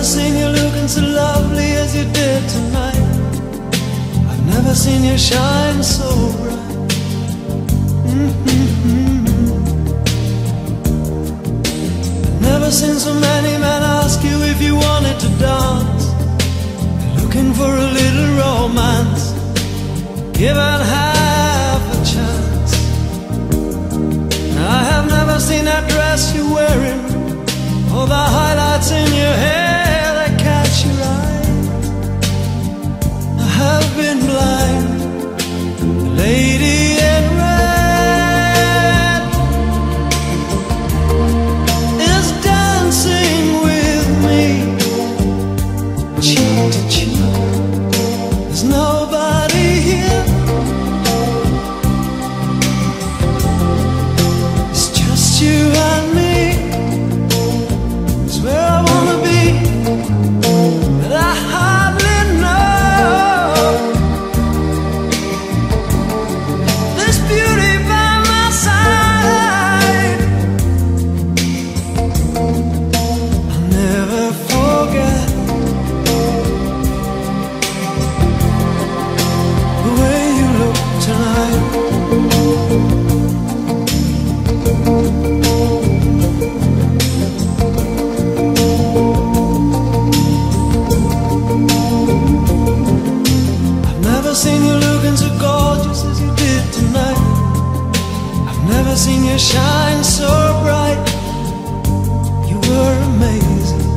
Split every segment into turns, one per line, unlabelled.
seen you looking so lovely as you did tonight. I've never seen you shine so bright. I've never seen so many men ask you if you wanted to dance. Looking for a little romance, given half a chance. I have never seen that dress you're wearing, or the highlights in your hair that catch your eye. I have been blind. The lady in red is dancing with me, cheek to cheek. There's nobody here. It's just you and me. It's where I wanna be, but I hardly know. This beauty by my side, I'll never forget the way you look tonight. I've never seen you looking so gorgeous as you did tonight. I've never seen you shine so bright. You were amazing.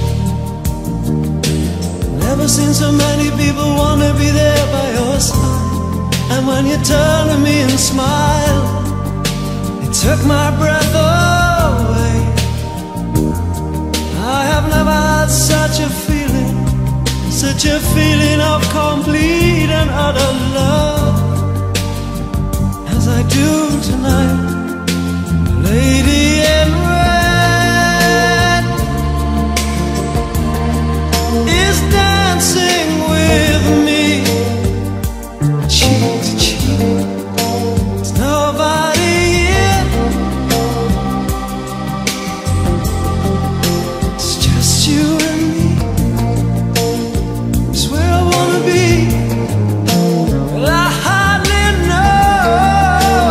Never seen so many people wanna be there by your side. And when you turned to me and smiled, it took my breath away. I have never had such a feeling, such a feeling of complete and utter love as I do tonight. The lady in red is dancing with me, cheek to cheek. There's nobody here. It's just you and me. It's where I wanna be, but I hardly know.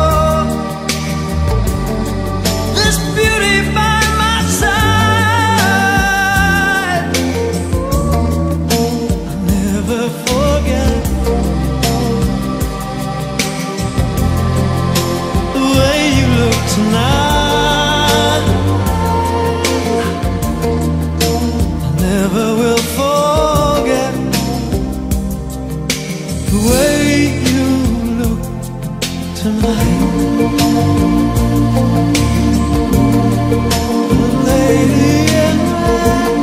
This beauty by my side, I'll never forget the way you look tonight. I never will forget the way you look tonight. The lady in red,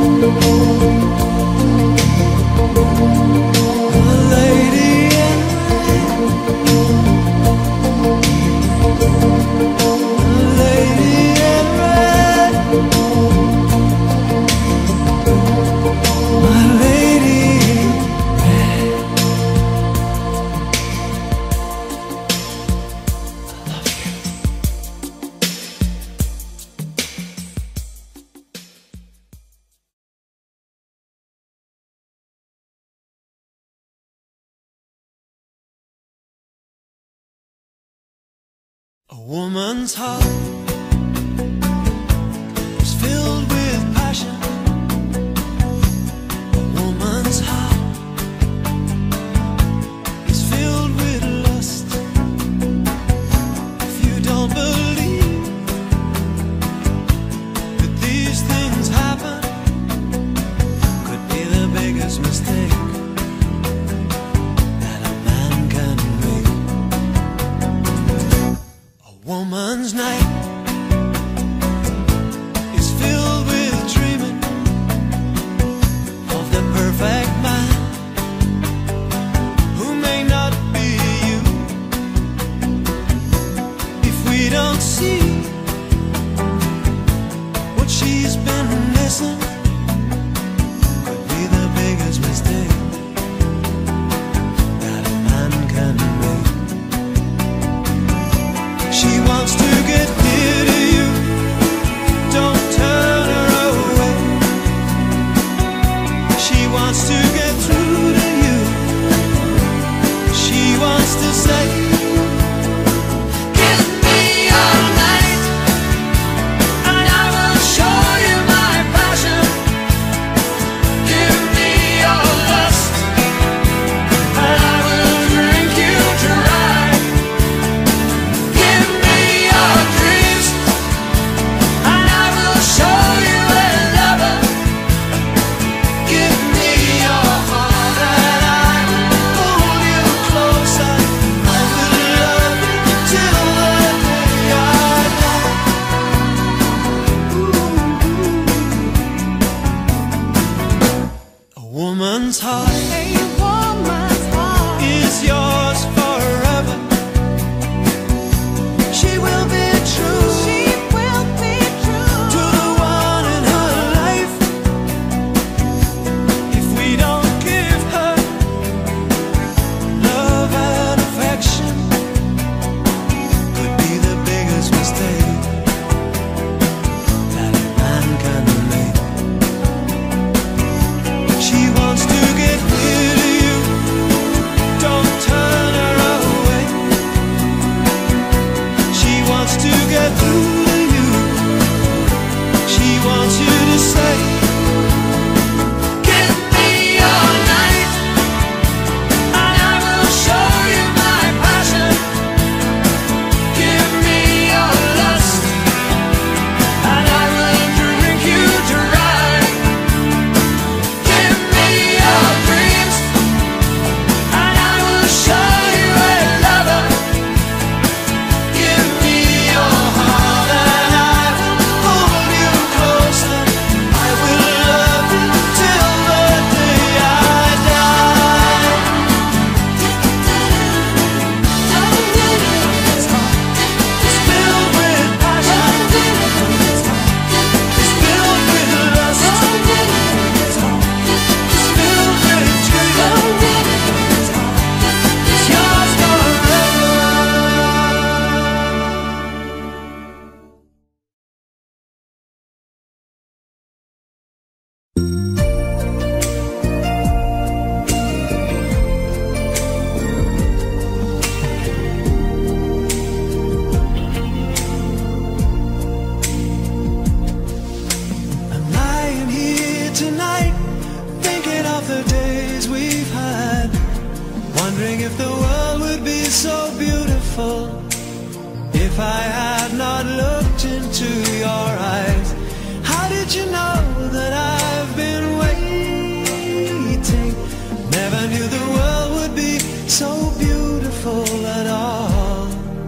the lady in red, the lady in red, my lady in red. I love you. A woman's heart is filled with passion. A woman's heart is filled with lust. If you don't believe that these things happen, could be the biggest mistake that a man can make. A woman's night tonight, thinking of the days we've had, wondering if the world would be so beautiful if I had not looked into your eyes. How did you know that I've been waiting? Never knew the world would be so beautiful at all.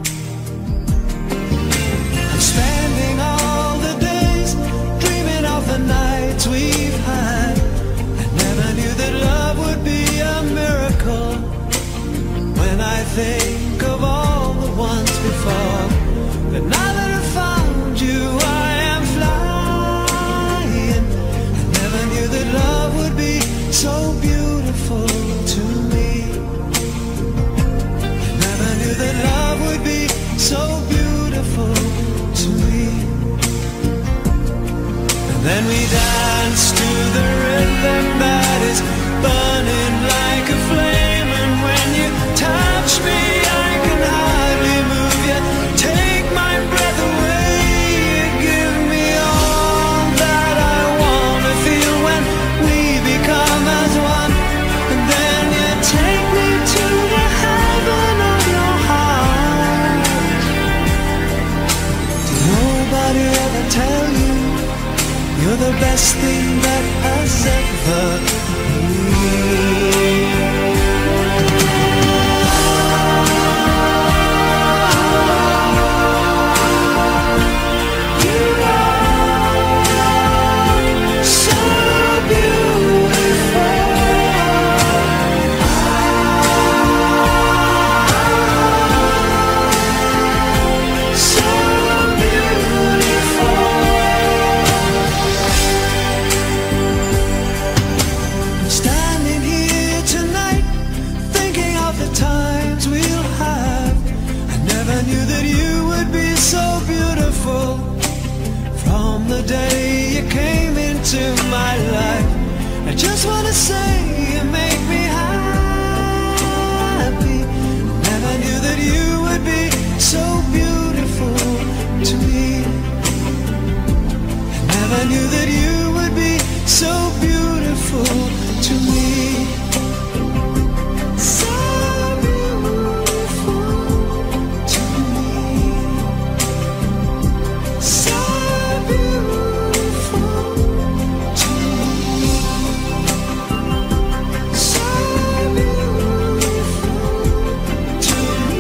I'm spending all the days dreaming of the nights we've had. I never knew that love would be a miracle. When I think of all the ones before, but now that I've found you, I am flying. I never knew that love would be so beautiful to me. I never knew that love would be so beautiful to me. And then we danced to the rhythm that is burning like a flame. And when you touch me, I can hardly move yet. Take my breath away. You give me all that I want to feel when we become as one. And then you take me to the heaven of your heart. Did nobody ever tell you you're the best thing that has ever been? The day you came into my life, I just wanna say you make me happy. Never knew that you would be so beautiful to me. I never knew that you would be so beautiful to me. So beautiful to me. So beautiful to me. So beautiful to me.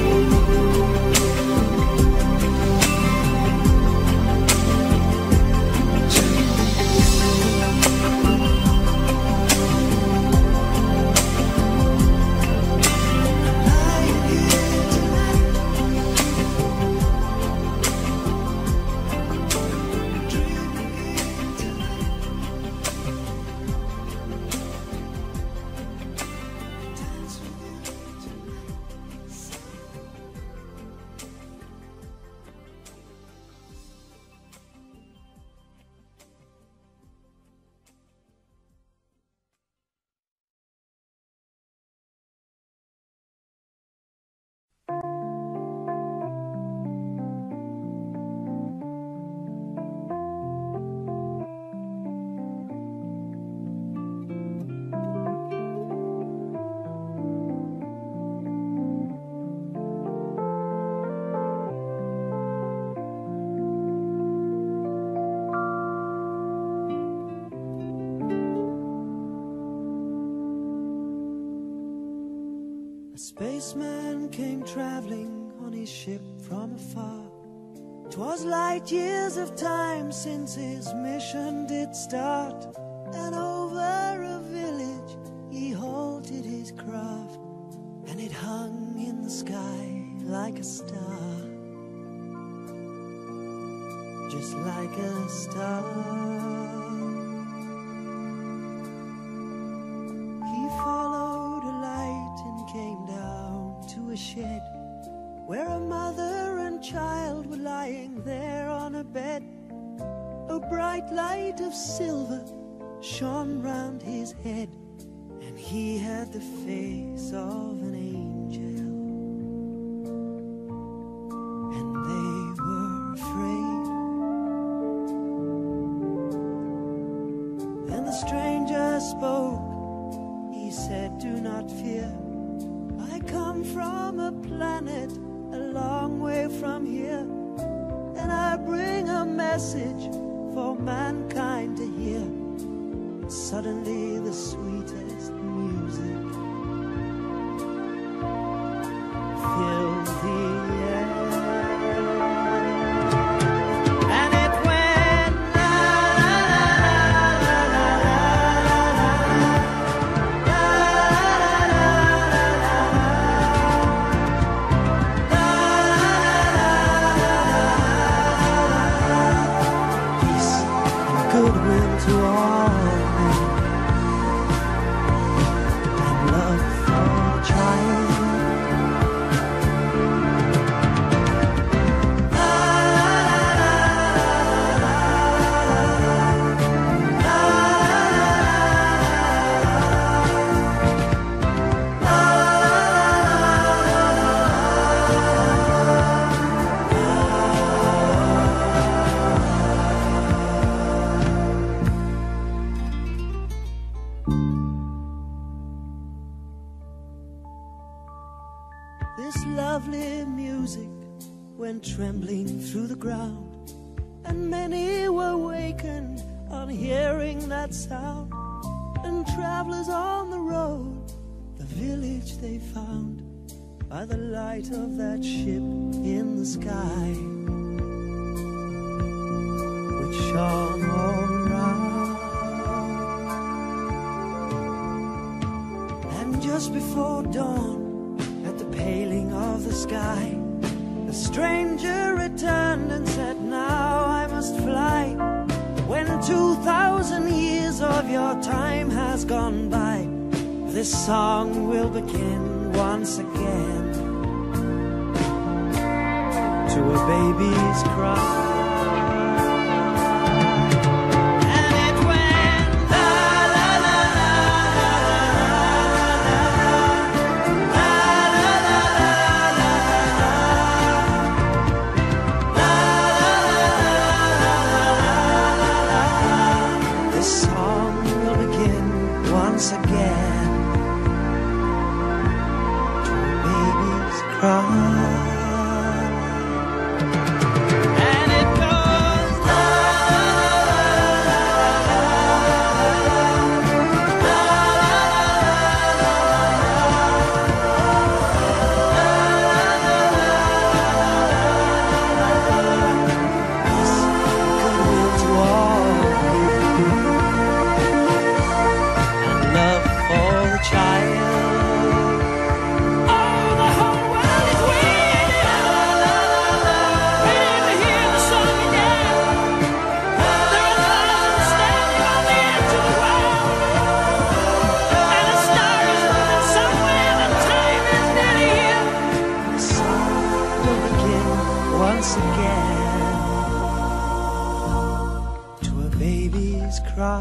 A spaceman came traveling on his ship from afar. 'Twas light years of time since his mission did start. And over a village he halted his craft, and it hung in the sky like a star. Just like a star. He followed a light and came down to a shed where a mother and child were lying there on a bed. A bright light of silver shone round his head, and he had the face of an angel. And they were afraid. Then the stranger I bring a message for mankind to hear. Suddenly the sweetest music filled the air, and it went la la la la la la la la. Peace and goodwill to all. This lovely music went trembling through the ground, and many were wakened on hearing that sound. And travelers on the road, the village they found by the light of that ship in the sky, which shone all around. And just before dawn, paling of the sky, the stranger returned and said, now I must fly. When 2,000 years of your time has gone by, this song will begin once again to a baby's cry. Once again to a baby's cry. And it goes la la la la goodwill to all child. Oh, the whole world is waiting, waiting to hear the song again. There are thousands standing on the edge of the world, and a star is moving somewhere. The time is nearly here. The song will begin once again to a baby's cry.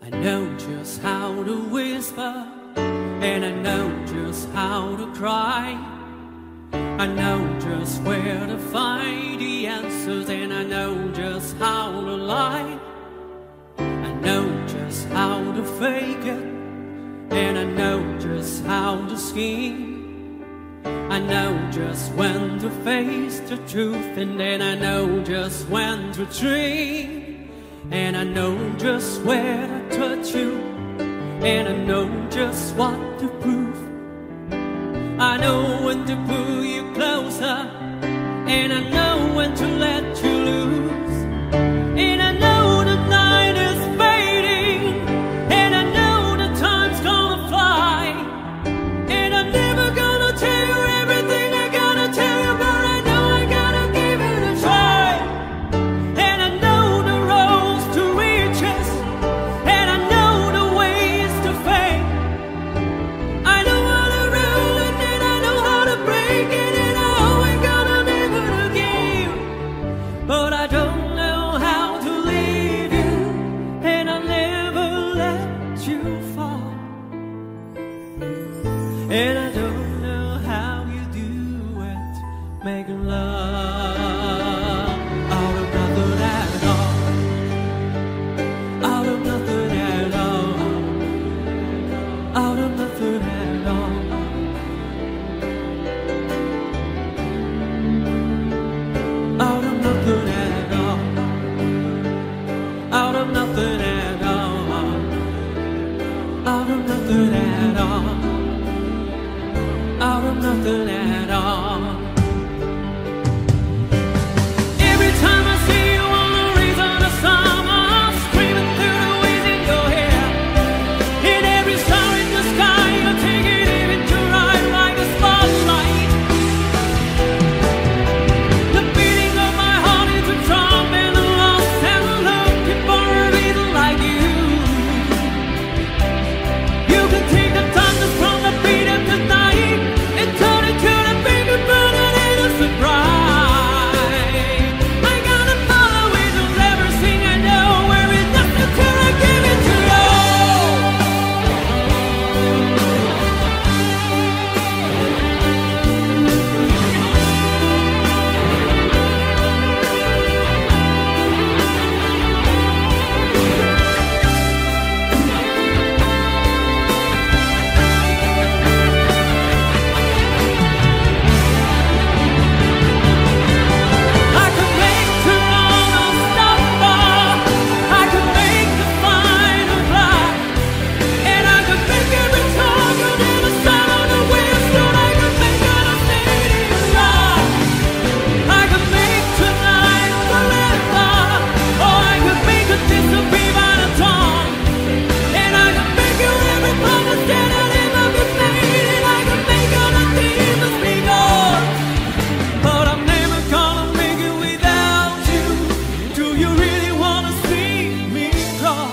I know just how to whisper, and I know just how to cry. I know just where to find the answers, and I know just how to lie. I know just how to fake it, and I know just how to scheme. I know just when to face the truth, and then I know just when to dream. And I know just where to touch you, and I know just what to prove. I know when to pull you closer, and I know when to let you loose. And I know the night is fading, and I know the time's gonna fly. And I'm never gonna tell you everything I gotta tell you, but I know I gotta give it a try. And I know the roads to riches, and I know the ways to fame. I know how to rule it, and I know how to break it, and I always gotta live it again. But I don't know how to leave you, and I'll never let you fall. And I don't know how you do it, making love out of nothing at all. Out of nothing at all. Out of nothing at all. Out of nothing at all. Out of nothing at all. Out of nothing at all. Out of nothing at all. Every time I see you on the rays of the summer, screaming through the waves in your hair. In every star in the sky, you're taking it into ride like a spotlight. The beating of my heart is a drum, and I'm lost and looking for a reason like you. You can take the thunder from the beat of the night and turn it to the bigger, burning innocent bride. I gotta follow it, don't ever sing. I know where it's nothing till I give it to you. I could make tomorrow unstoppable. I could make the final fly, and I could make every target in the sun on the west, and I could make it a stadium rock. I could make tonight forever, or I could make it disappear by the dawn. And I could make you every promise that I'll ever be made, and I could make all the demons be gone. But I'm never gonna make it without you. Do you really wanna see me cry?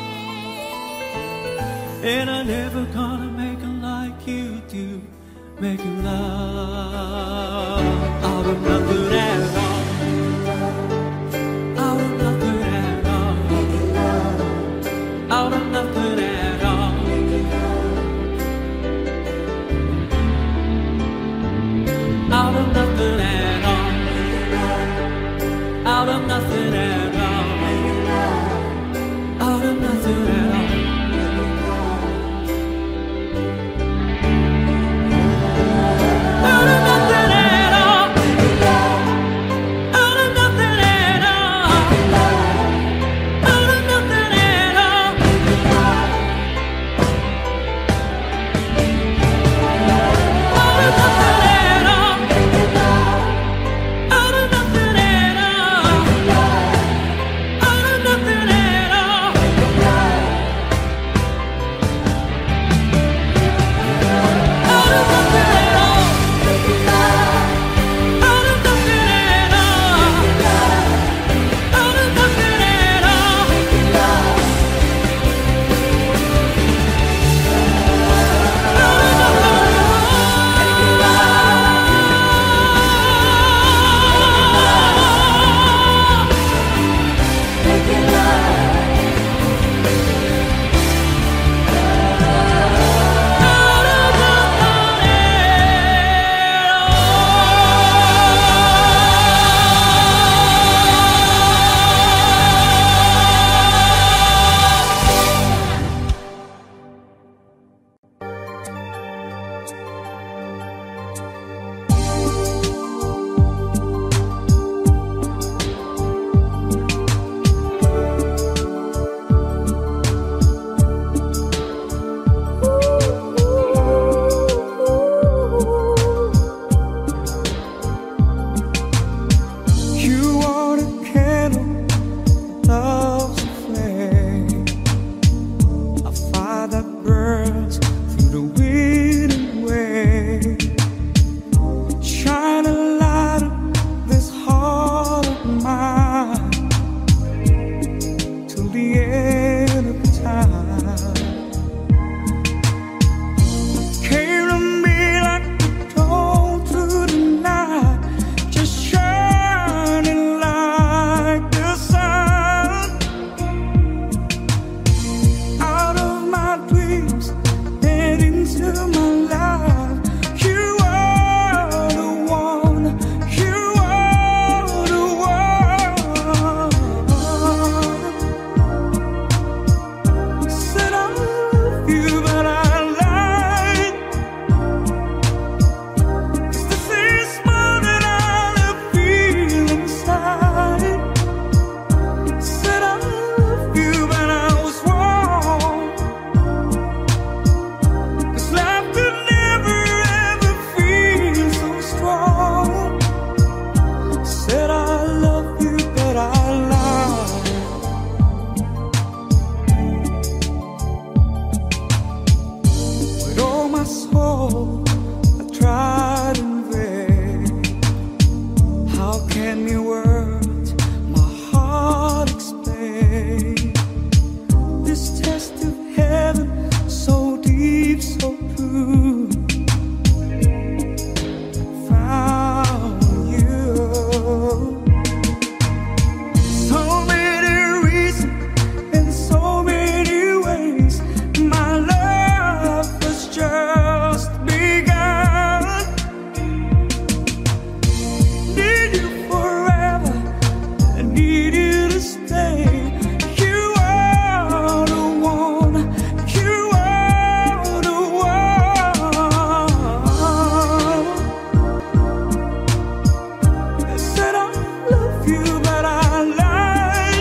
And I'm never gonna make it like you do, making love out of nothing at all. Out of nothing at all. Out of nothing at all. Out of nothing at all. Out of nothing at all. Out of nothing at all. Out of nothing at all. Out of nothing at all. Out of nothing at all. Out of nothing at all. Out of nothing at all.
can your words, my heart explain this test of heaven, so deep, so true? Found you. So many reasons in so many ways. My love was just begun. Need you forever, I need you to stay. You are the one, you are the one. I said I love you, but I lied.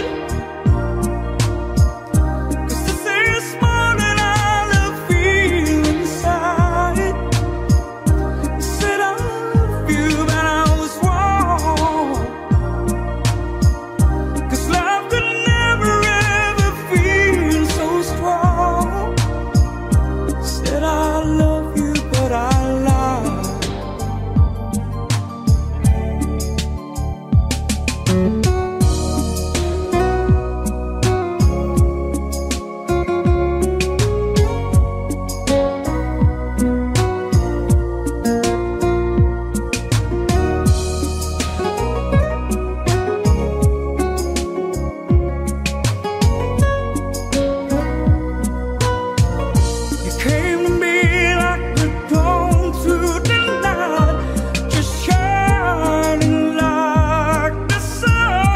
'Cause this is more than I feel inside. I said I love you, but I was wrong. 'Cause love could never ever feel so strong. Said I love you, but I lied. You came to me like the dawn through the night, just shining like the sun.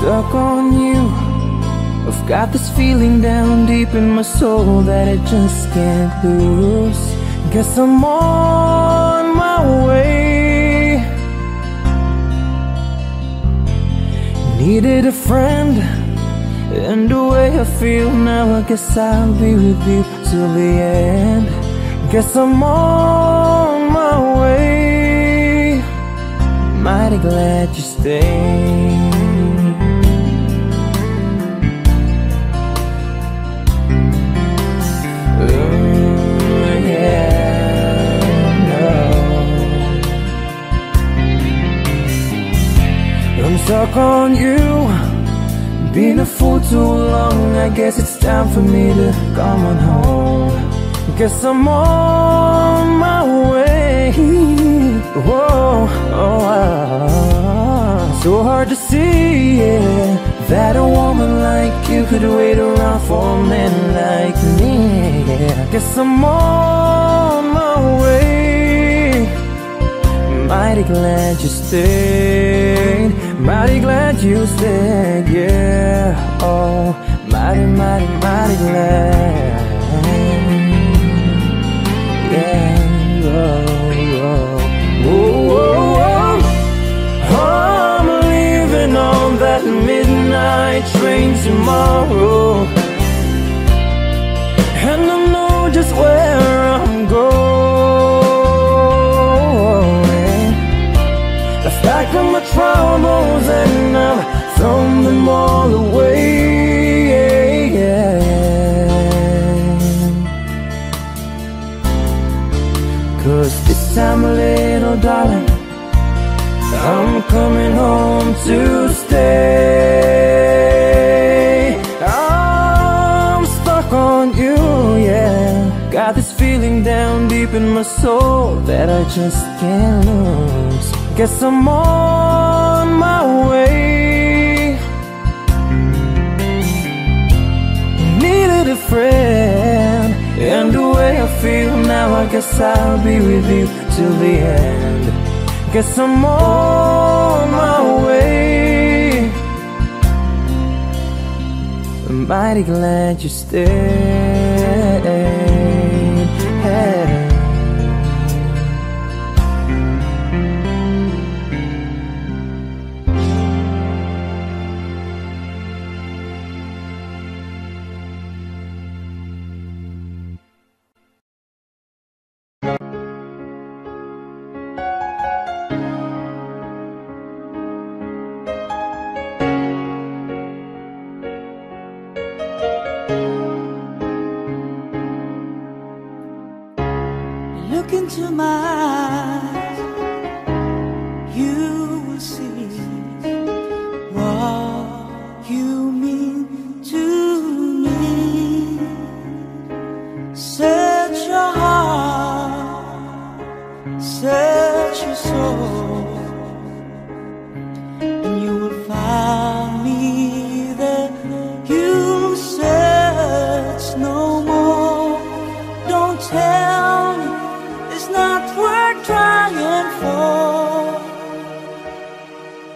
stuck on you. I've got this feeling down deep in my soul that I just can't lose. Guess I'm on my way. Needed a friend, and the way I feel now, I guess I'll be with you till the end. Guess I'm on my way. Mighty glad you stayed. I'm stuck on you, been a fool too long. I guess it's time for me to come on home. Guess I'm on my way. Whoa, oh, so hard to see, yeah, that a woman like you could wait around for a man like me. Yeah. Guess I'm on my way. Mighty glad you stayed. Mighty glad you stayed, yeah. Oh, mighty, mighty, mighty glad. Yeah, oh, oh, oh, oh. I'm leaving on that midnight train tomorrow, and I know just where I'm going. I've packed up my troubles and I've thrown them all away. Cause this time, little darling, I'm coming home to stay. I'm stuck on you, yeah. Got this feeling down deep in my soul that I just can't lose. Guess I'm on my way. Needed a friend, and the way I feel now, I guess I'll be with you till the end. Guess I'm on my way. I'm mighty glad you stayed. Hey.
Look into my eyes, you will see what you mean to me. Search your heart, search your soul, and you will find me there. You'll search no more. Don't tell me it's not worth trying for.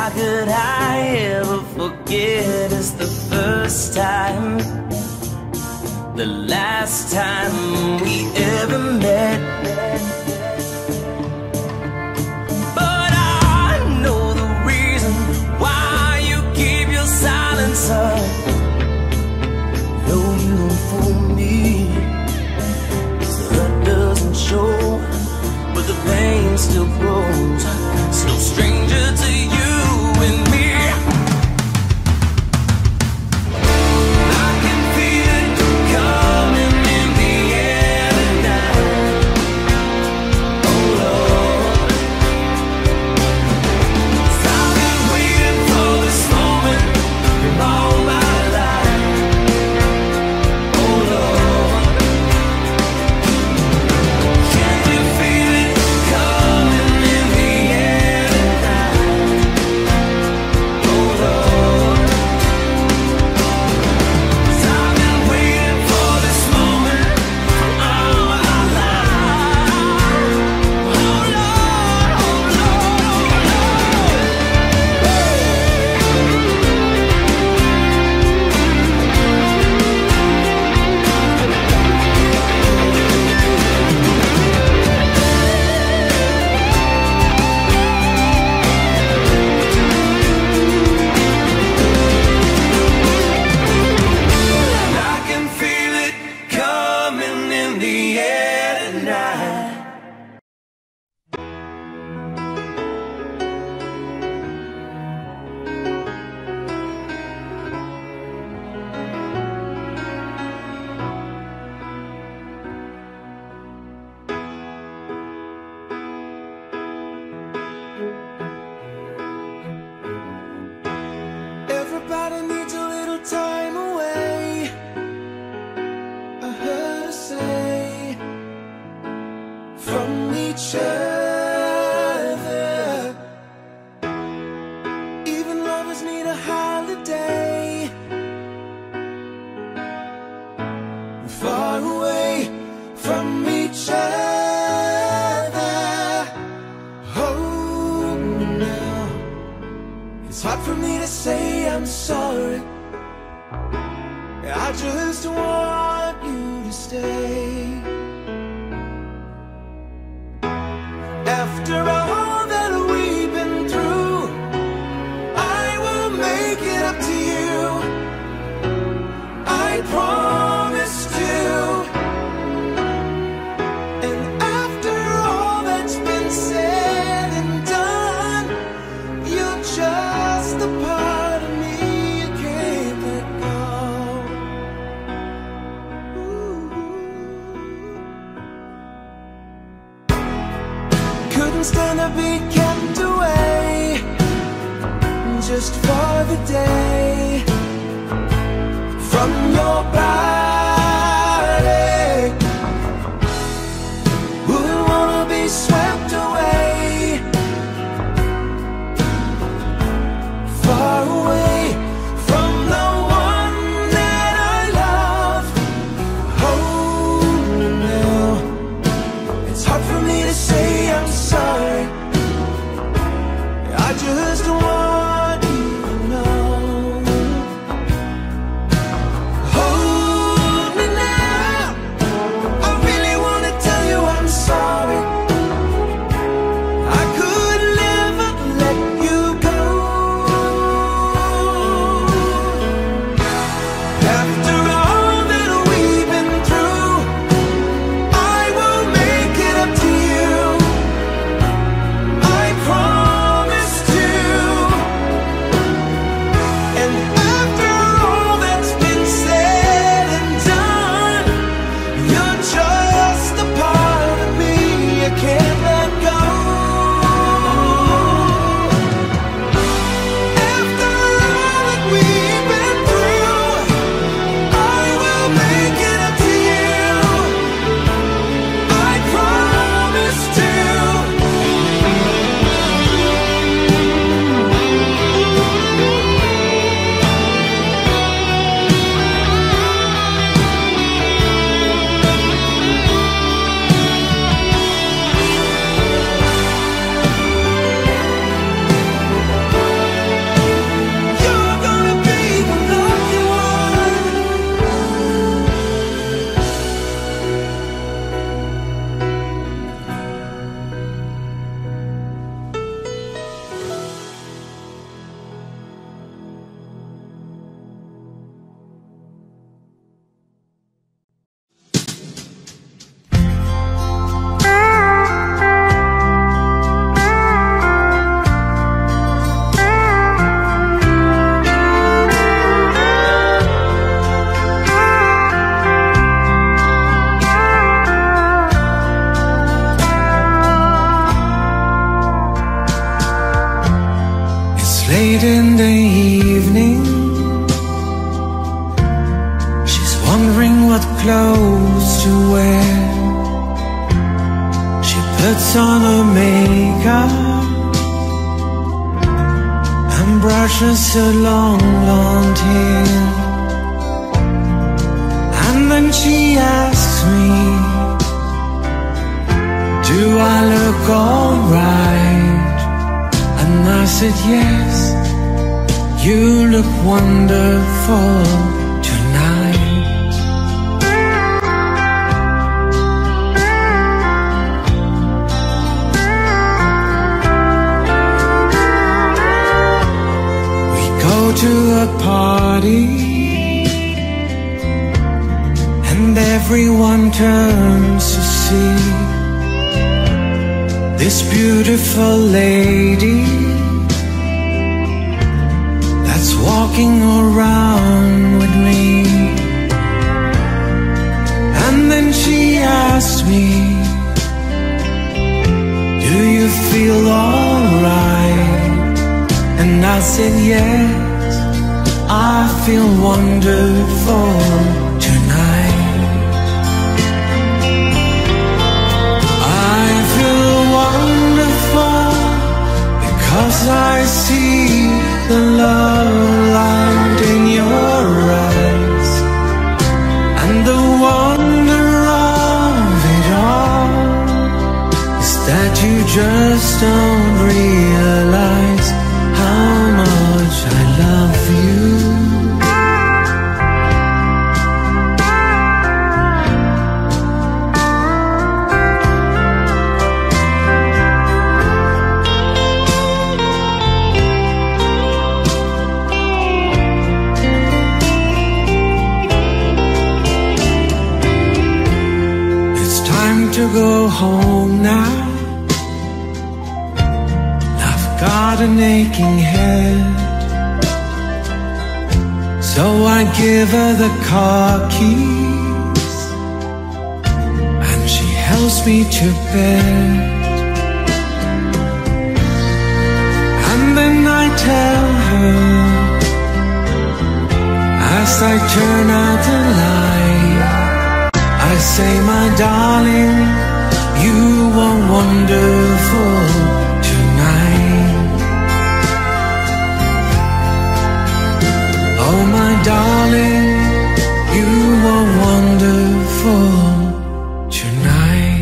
How could I ever forget? It's the first time, the last time we ever met. But I know the reason why you keep your silence up. No, you don't fool me. The hurt doesn't show, but the pain still grows. It's no stranger to you and me. I can feel it coming in the air tonight. Oh Lord, 'cause I've been waiting for this moment all my life. Oh Lord, can you feel it coming in the air tonight? Oh Lord, 'cause I've been waiting for this moment all my life. Oh Lord, oh Lord, I can feel it coming in the air tonight. Everybody needs a little time away, I heard her say, from each other. Even lovers need a holiday, far away from each other. Oh, now it's hard for me to say I'm sorry. I just want you to stay. After all that we've been through, I will make it up to you. I promised you. And after all that's been said and done, you're just a part of me you can't let go. Ooh. Couldn't stand to be kept away just for the day from your body. Wouldn't wanna be swept away, far away from the one that I love. Oh, now it's hard for me to say I'm sorry. I just want you to know. Oh
clothes to wear. She puts on her makeup and brushes her long blonde hair. And then she asks me, do I look alright? And I said yes, you look wonderful tonight. We go to a party and everyone turns to see this beautiful lady that's walking around with me. And then she asked me, do you feel alright? And I said yes, I feel wonderful tonight. I feel wonderful because I see the love light in your eyes. And the wonder of it all is that you just don't realize how much I love you. To go home now, I've got an aching head, so I give her the car keys and she helps me to bed. And then I tell her, as I turn out the light, I say, my darling, you are wonderful tonight. Oh, my darling, you are wonderful tonight.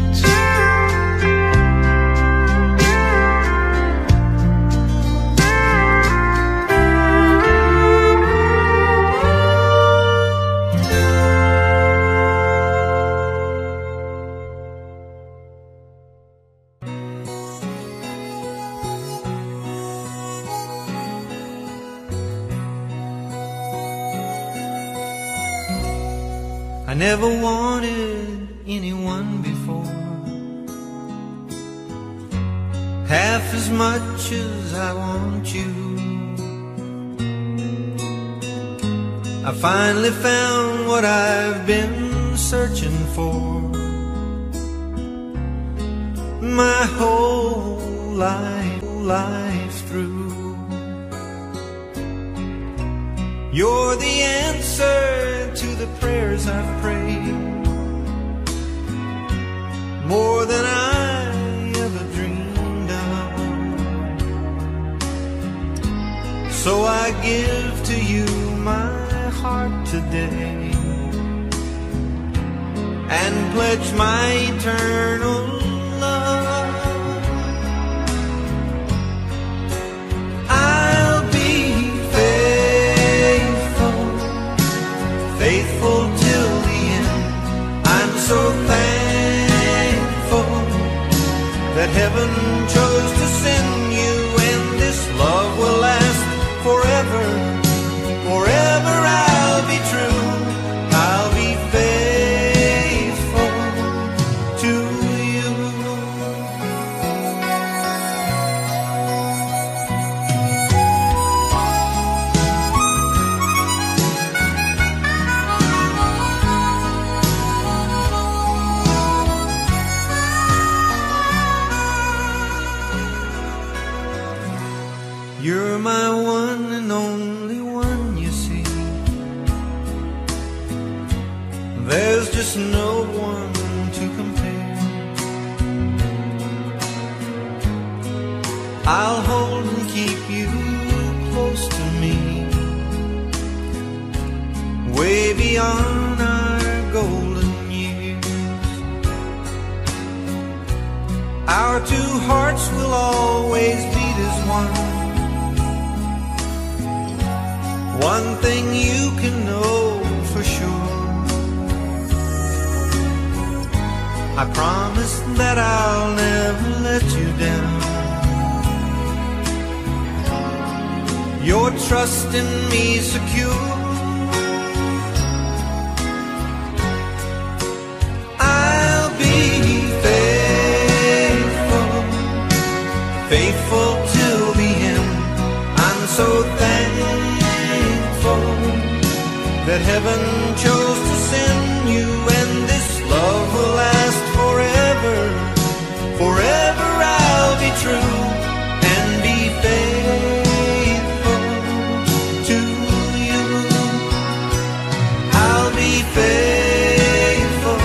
I never wanted anyone before, half as much as I want you. I finally found what I've been searching for my whole life through. You're the answer to the prayers I've prayed, more than I ever dreamed of. So I give to you my heart today and pledge my eternal love. I'll be faithful till the end. I'm so thankful that heaven chose to send you, and this love will last forever. Forever I'll be true, I'll be faithful to you. just no one to compare. I'll hold and keep you close to me, way beyond our golden years. Our two hearts will always beat as one. One thing you can know for sure, I promise that I'll never let you down. Your trust in me secure, I'll be faithful, faithful till the end. I'm so thankful that heaven chose to send you, and this love will last forever. Forever I'll be true and be faithful to you. I'll be faithful,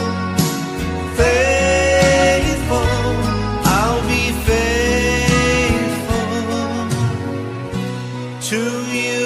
faithful. I'll be faithful to you.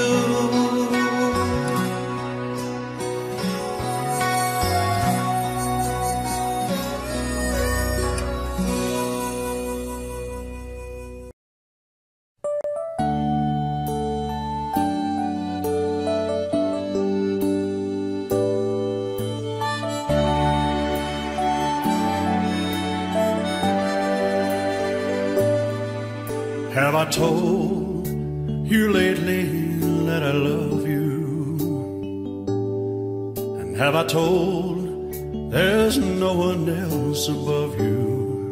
Have I told you lately that I love you? And have I told there's no one else above you?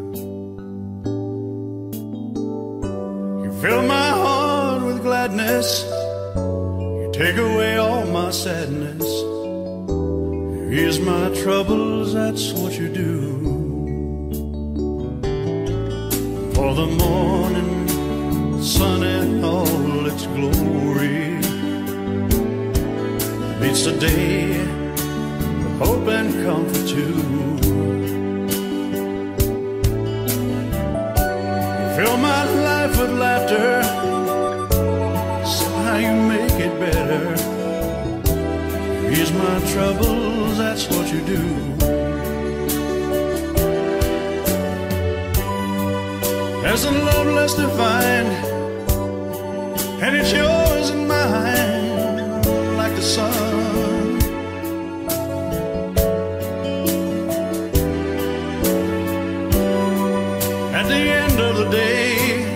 You fill my heart with gladness, you take away all my sadness, you ease my troubles, that's what you do. For the morning sun in all its glory meets the day with hope and comfort too. You fill my life with laughter, somehow you make it better. You ease my troubles, that's what you do. There's a love less defined, and it's yours and mine, like the sun. At the end of the day,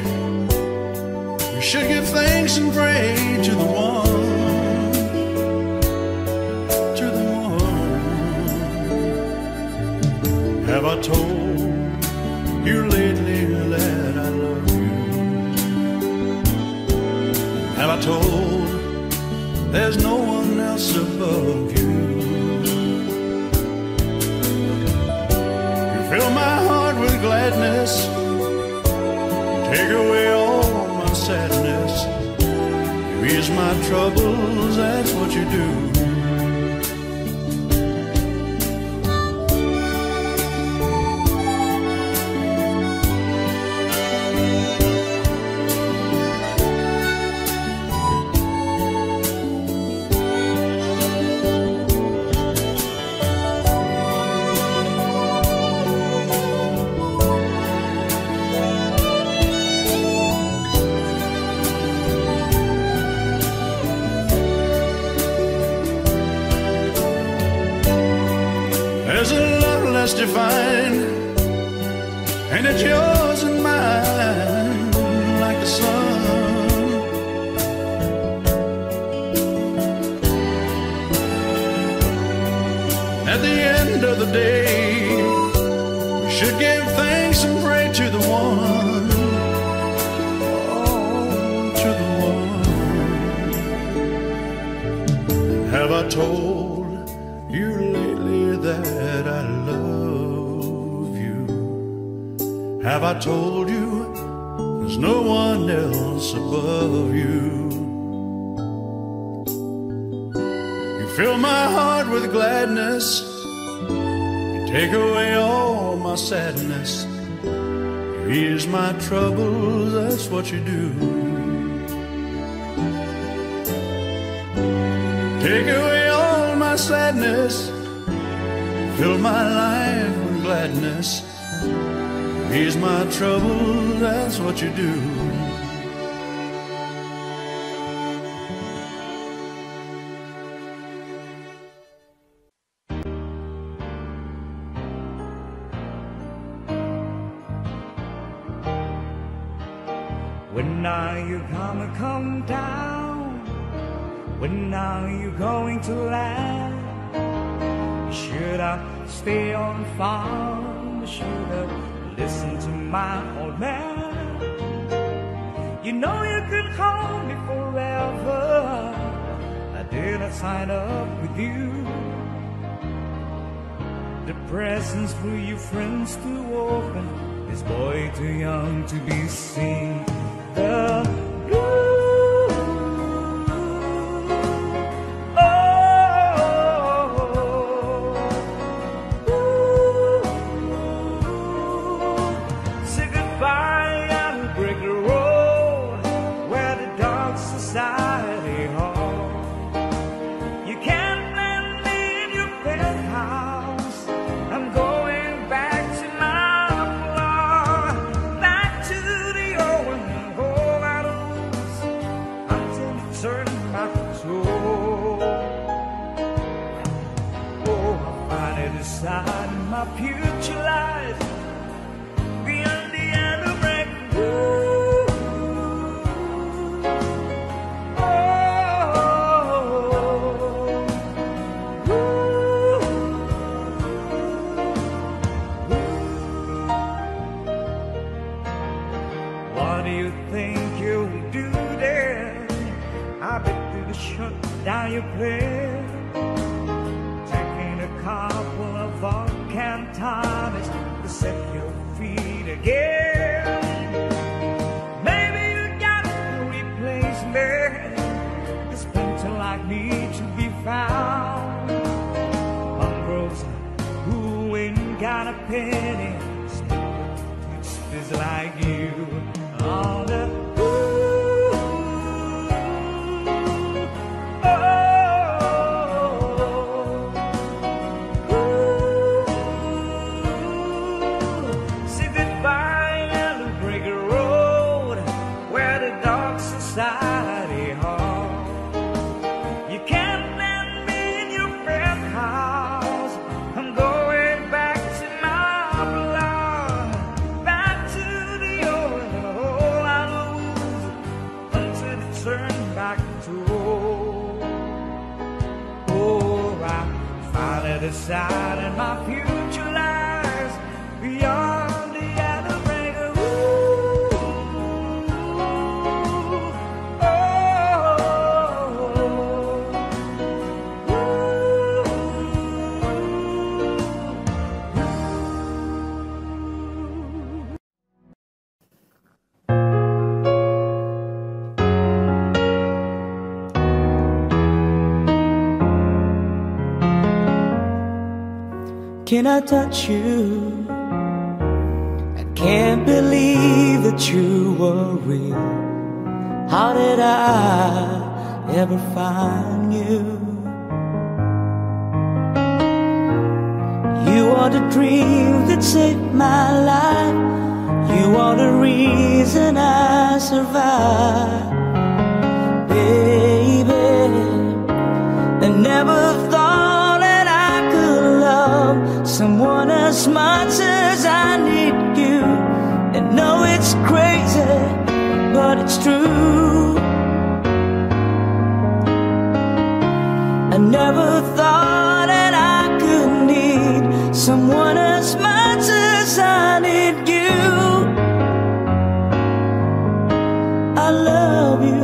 we should give thanks and pray to the one, to the one. Have I told you lately that I love you? Have I told there's no one else above you? You fill my heart with gladness, take away all my sadness, you ease my troubles, that's what you do. There's a love less defined, and it's yours and mine, like the sun. At the end of the day, we should give thanks and pray to the one, oh, to the one. Have I told you lately that I love you? Have I told you there's no one else above you? You fill my heart with gladness, Take away all my sadness, you ease my troubles, that's what you do. Take away all my sadness, fill my life with gladness, ease my troubles, that's what you do.
When are you gonna come down? When are you going to land? Should I stay on farm? Should I listen to my old man? You know you could hold me forever. I didn't sign up with you. The presents for your friends to open, this boy too young to be seen. The blue, say goodbye and break the road where the dark society hall. You can't blend in your penthouse. I'm going back to my floor, back to the old turn back to. Oh, I finally decided my future lies beyond the end of break. What do you think you'll do there? I bet you shut down your prayer, taking a couple of vodka tonics to set your feet again. Maybe you got a replacement. There's plenty like me to be found. Mongrels who ain't got a penny, it's just like you. All the society hall. You can't let me in your penthouse. I'm going back to my blood, back to the old I lose until it turns back to old. Oh, I finally decided my future lies beyond the other breaker.
Can I touch you? I can't believe that you were real. How did I ever find you? You are the dream that saved my life. You are the reason I survived. Baby, I never thought that I could love someone as much as I need you. And know it's crazy, but it's true. I never thought that I could need someone as much as I need you. I love you.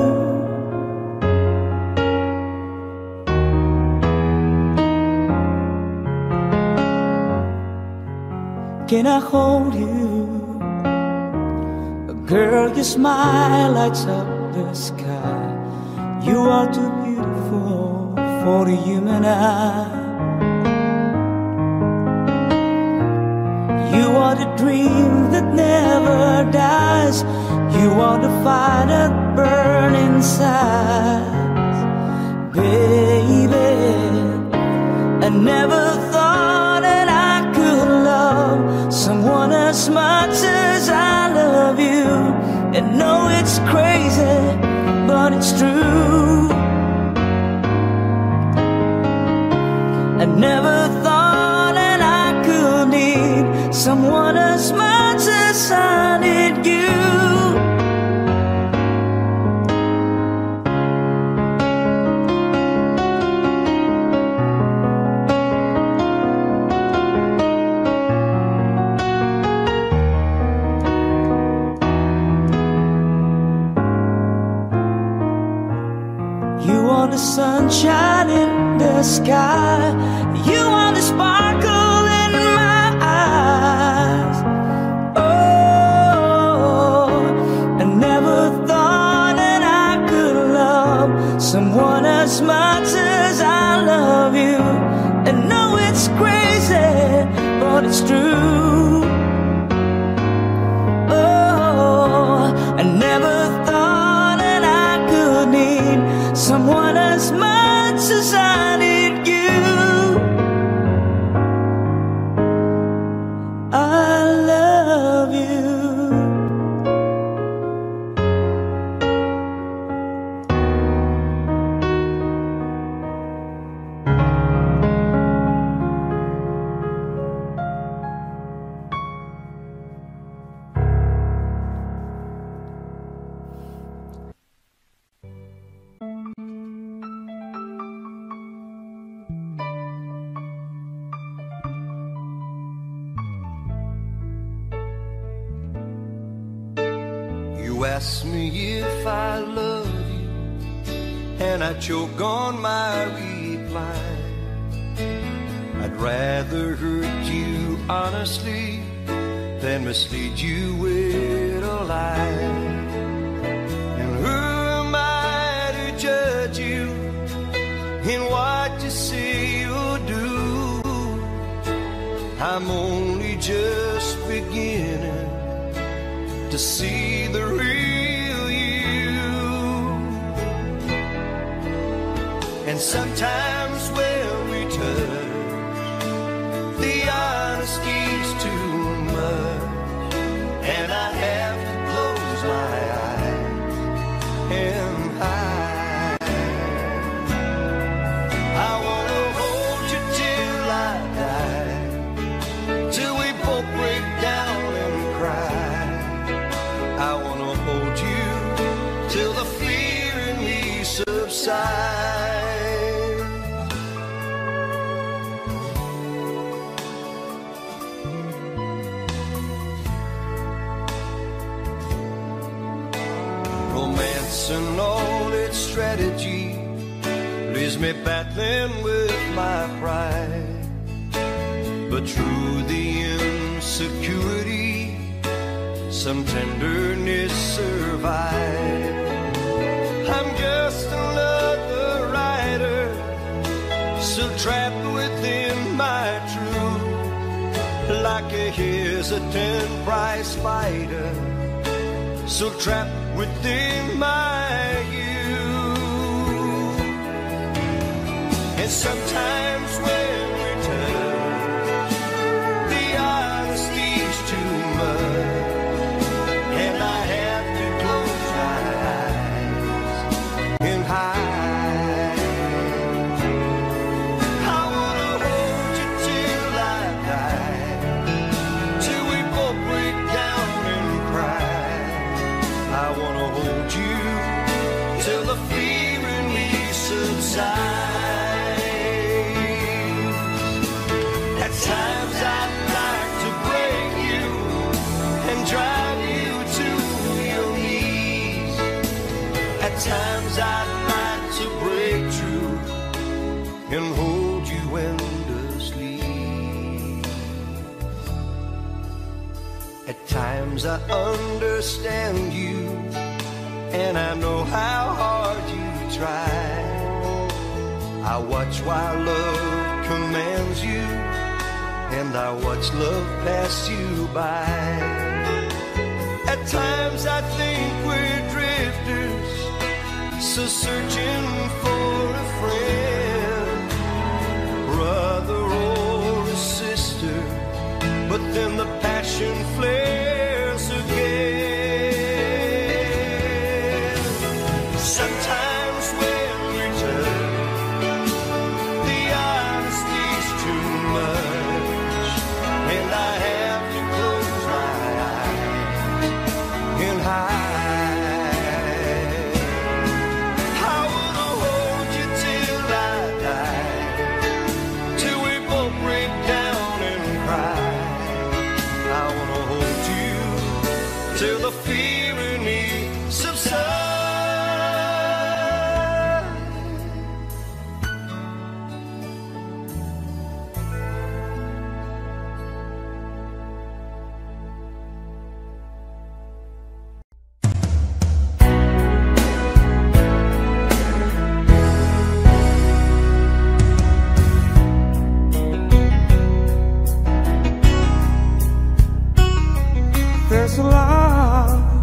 Can I hold you? Girl, your smile lights up the sky. You are too beautiful for the human eye.
You are the dream that never dies. You are the fire that burns inside. Baby, I never thought that I could love someone as much as I love you. And no, it's crazy, but it's true. I never thought that I could need someone as much as I need you. You are the sunshine in the sky. You are the sparkle in my eyes. Oh, I never thought that I could love someone as much as I love you. And no, it's crazy, but it's true. Oh, I never thought that I could need someone as much as I need you. I love you.
You ask me if I love you, and I choke on my reply. I'd rather hurt you honestly than mislead you with a lie. And who am I to judge you in what you say or do? I'm only just beginning to see the real you. And sometimes when we touch, the honesty's too much, and I have to close my eyes and hide. I wanna hold you till I die, till we both break down and cry. I wanna hold you till the fear in me subsides. Romance and all its strategy leaves me battling with my pride. But through the insecurity, some tenderness survives. I'm just another writer, still trapped within my truth, like a hesitant prize fighter, still trapped within my youth. And sometimes when we touch, the honesty's too much, and I have to close my eyes and hide. I wanna hold you till I die, till we both break down and cry. I wanna hold you till the fear in me subsides. At times I'd like to break you and drive you to your knees. At times I'd like to break through and hold you endlessly. At times I understand you, and I know how hard you try. I watch while love commands you, and I watch love pass you by. At times I think we're drifters, so searching for a friend, brother or a sister, but then the passion flares again. Sometimes when we turn, the honesty's too much, and I have to close my eyes and hide. I wanna hold you till I die, till we both break down and cry. I wanna hold you till the fear in me subsides.
There's a love,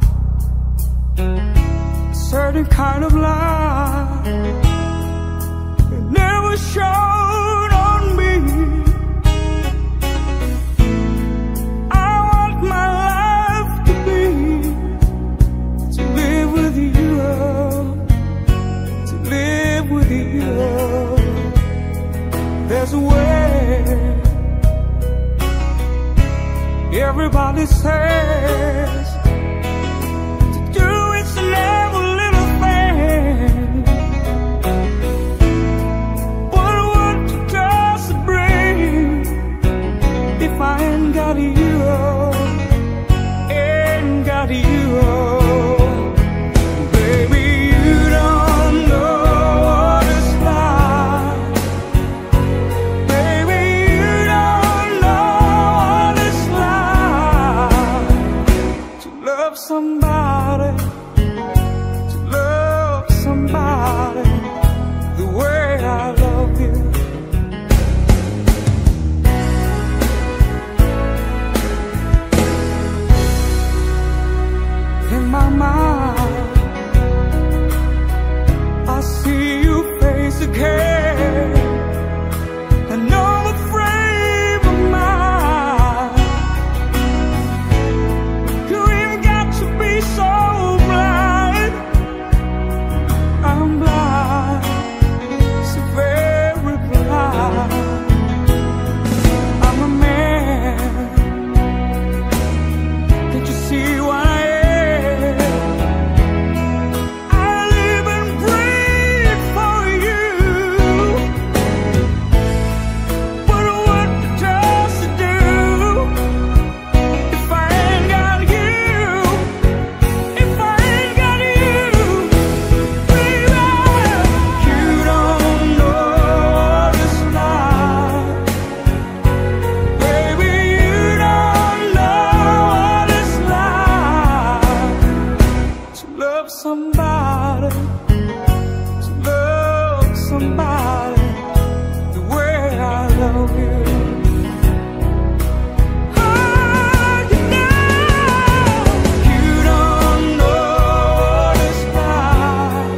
a certain kind of love it never showed on me. I want my life to live with you, to live with you. There's a way. Everybody says to do it's every little thing, but what does it bring if I ain't got you, ain't got you? Baby, you don't know what it's like. Baby, you don't know what it's like to love somebody the way I love you. In my mind, I see you face again, and know the frame of mind. You ain't got to be so blind. I'm blind, so very blind. I'm a man. Can't you see what I am? I live and breathe for you. But what does it do if I ain't got you? If I ain't got you, baby, you don't know what it's like. Baby, you don't know what it's like to love somebody, the way I love you. Oh, you don't know what it's like.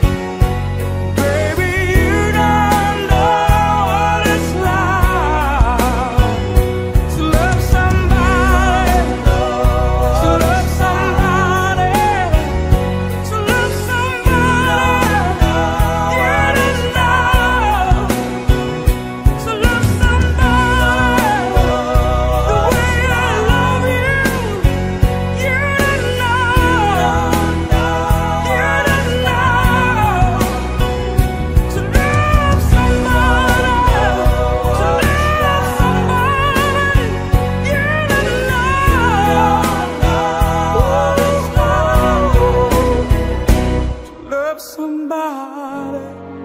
Baby, you don't know what it's like to love somebody, to love somebody, to love somebody. You don't know to love somebody the way I love you. You don't know, you don't know to love somebody, to love somebody. You don't know what it's like to love somebody,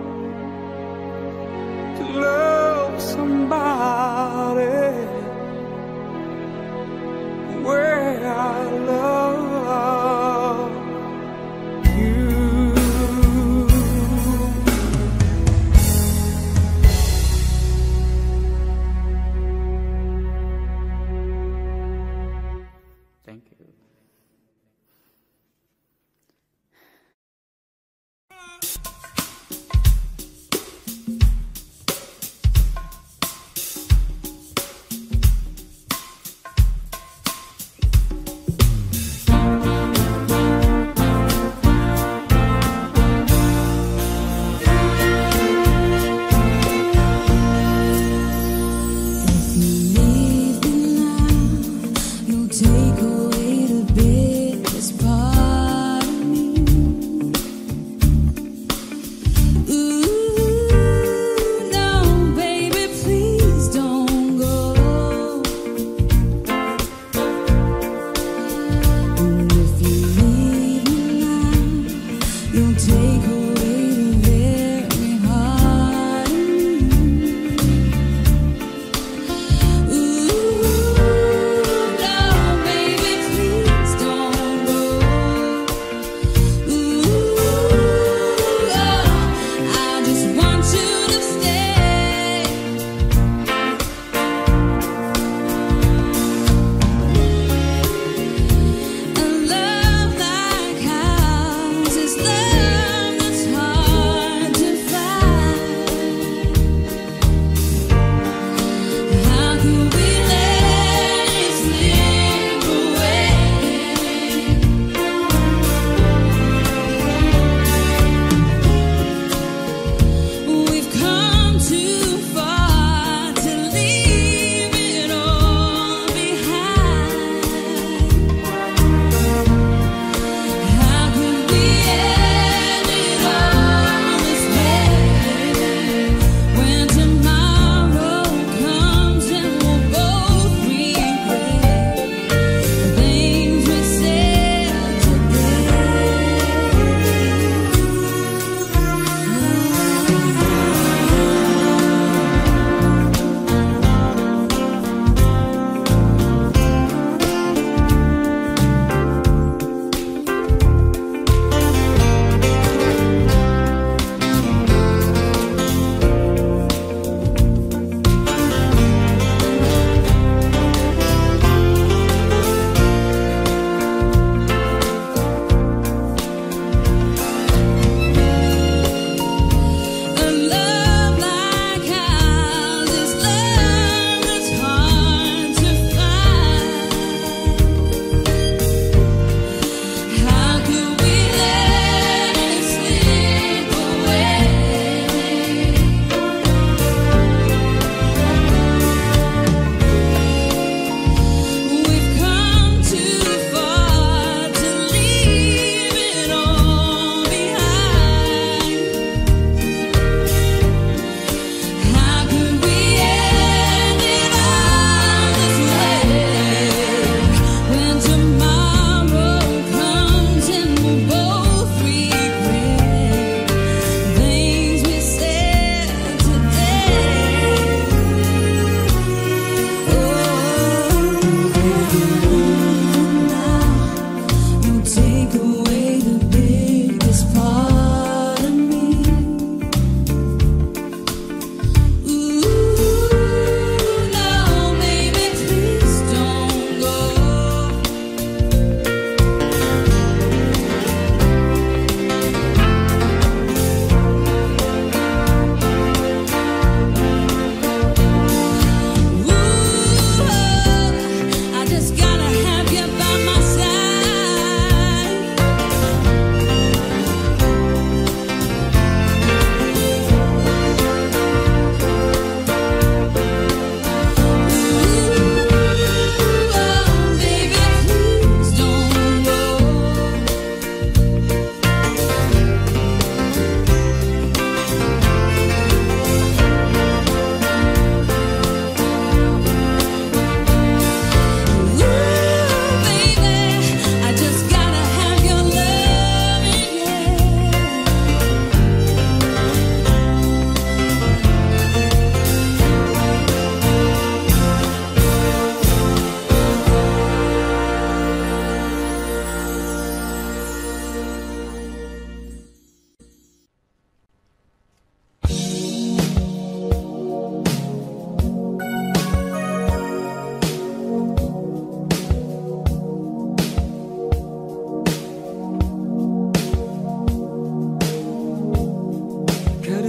to love somebody the way I love you.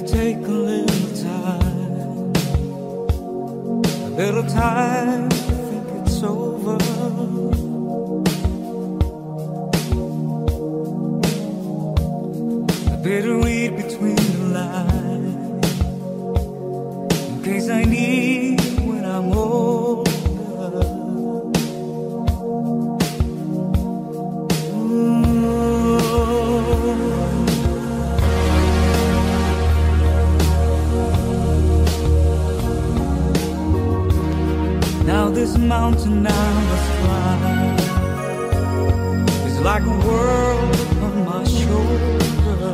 take a little time to think it's over. I better read between the lines in case I need when I'm older. Now this mountain I must climb is like a world upon my shoulder.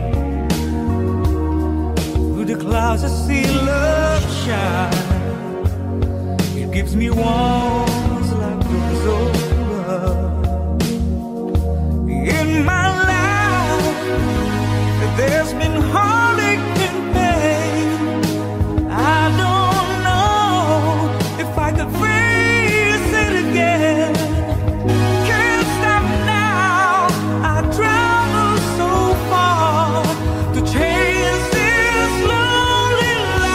Through the clouds I see love shine. It gives me warmth like it's over. In my life there's been heartache and pain. I don't know if I could face it again. Can't stop now. I travel so far to chase this lonely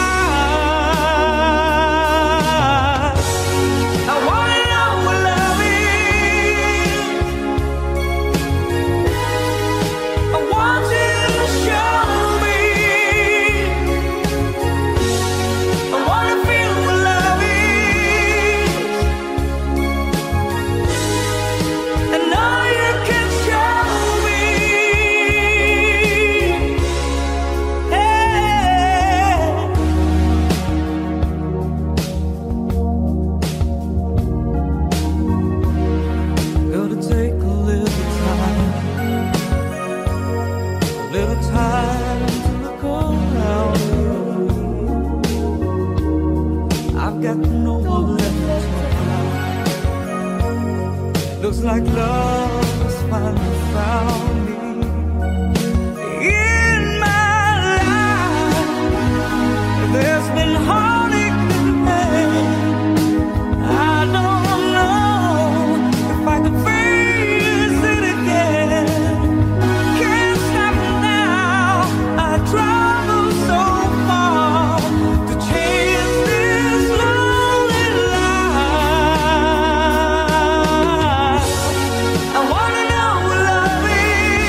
life. I wanna know what love is. I want you to show me. I wanna feel what love is. I know you can show me. Hey. Gotta take a little time to look around you. I've got no one left to hide. Looks like love has finally found me. In my life there's been heartache and pain. I don't know if I could face it again. Can't stop now. I travel so far to chase this lonely life. I wanna know what love is.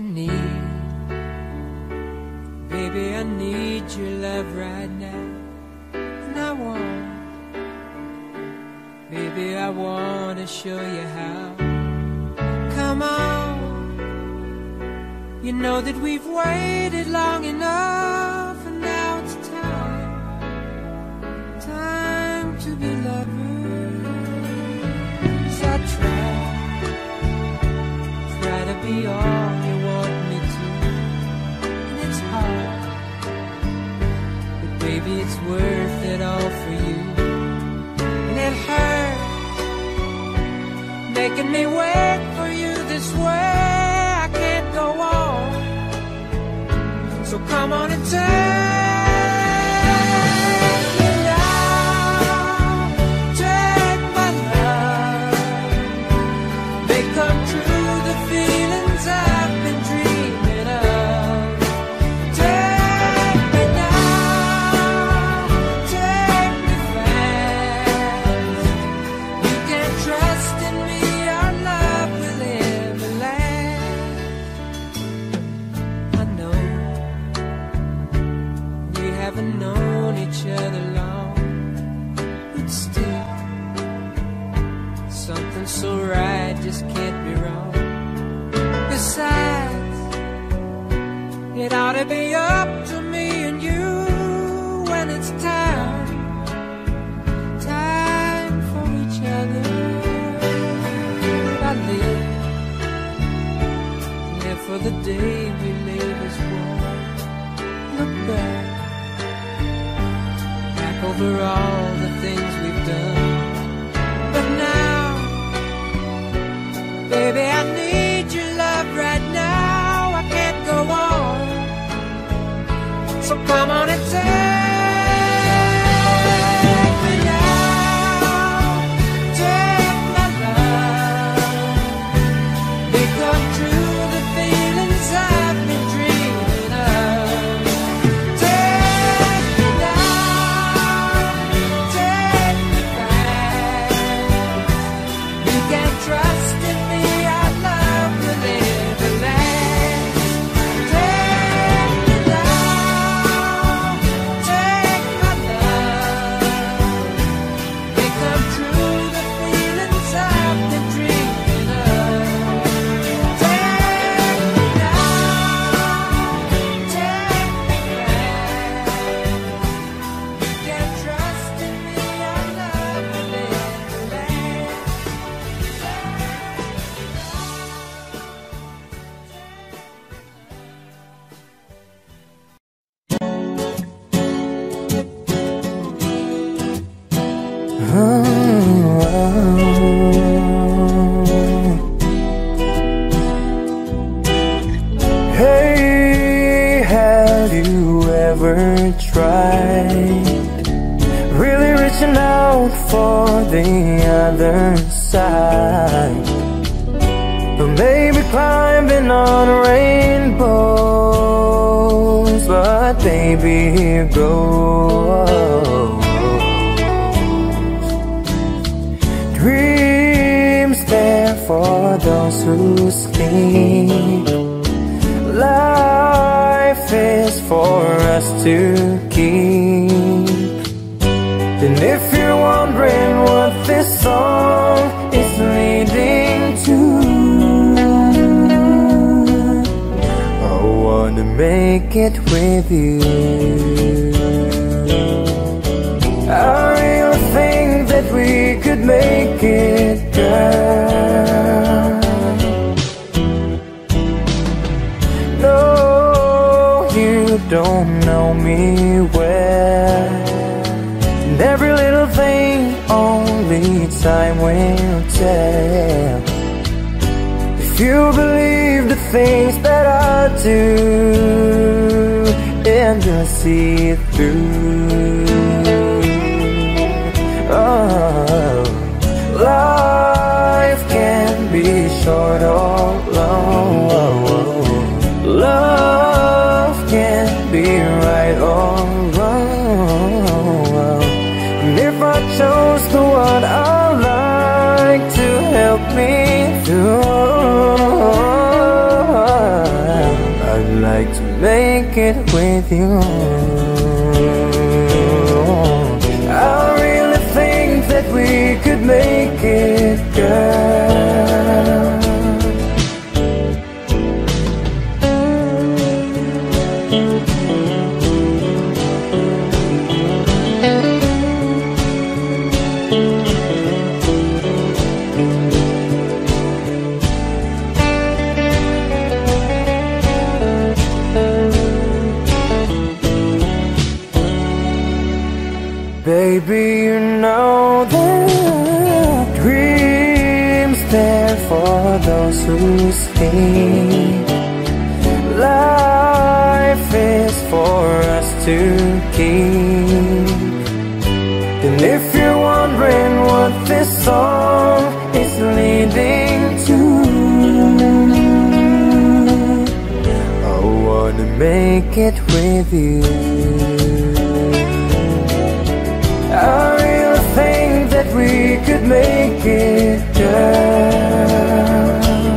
need. Baby, I need your love right now. And I want, baby, I want to show you how. Come on, you know that we've waited long enough, and now it's time to be lovers. I try to be all you want me to, and it's hard, but baby, it's worth it all for you. And it hurts making me wait for you this way. I can't go on, so come on and take me now, take my love, make come true the feelings I've been dreaming of. Take me now, take me fast. You can trust in me, our love will ever last. I know we haven't known each other long, but still something so right just can't be wrong. Besides, it ought to be up to me and you when it's time for each other. I live for the day we live as one. Look back over all the things we've done. But now, baby, I need your love right now. I can't go on, so come on and take me now, take my love, make come true the feelings I've been dreaming of. Take me now, take me fast. You can trust in me, our love will never last. Take me now, take my love, make come true the feelings I've been dreaming of. Take me now, take me fast. You can trust in me, our love will never last.
Hey, have you ever tried really reaching out for the other side? Or maybe climbing on rainbows, but baby, here goes. Dreams there for those who sleep. Life is for us to keep. And if you're wondering what this song is leading to, I wanna make it with you. I really think that we could make it, girl. No, you don't know me well, and every little thing only time will tell. If you believe the things that I do, and you'll see it through. Oh, life can be short or long. Love can be right or wrong. And if I chose the one I like to help me through, it with you. I really think that we could make it, girl. Baby, you know that dreams there for those who sleep. Life is for us to keep. And if you're wondering what this song is leading to, I wanna make it with you. I really think that we could make it, girl.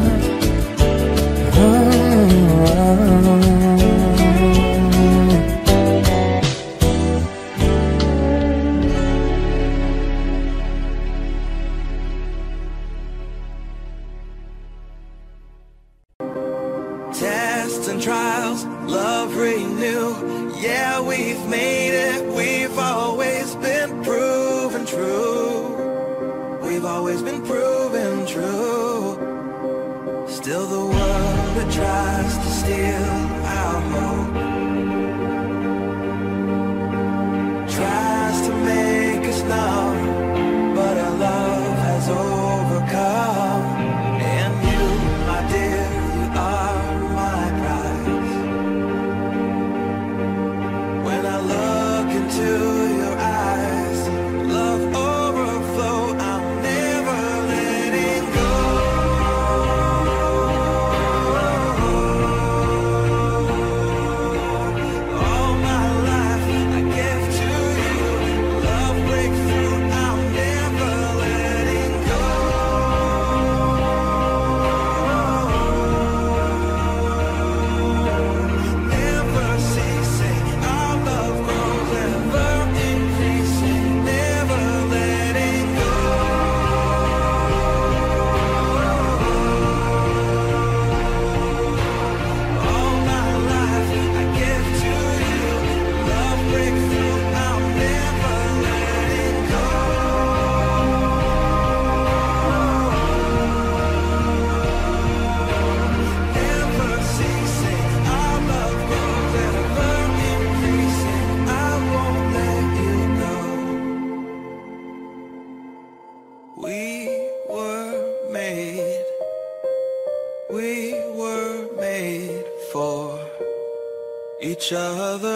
Tests and trials, love renew. Yeah, we've made it. We've always been proven true. We've always been proven true. Still the world that tries to steal our hope tries to make us numb, but our love has overcome. And you, my dear, you are my prize. When I look into your eyes, love overflow, I'm never letting go. All my life I give to you, love breakthrough, I'm never letting go. Never ceasing, our love grows ever increasing, never letting go. All my life I give to you, love breakthrough, I'm never letting go. Never ceasing, our love grows ever increasing, I won't let you go. We were made for each other.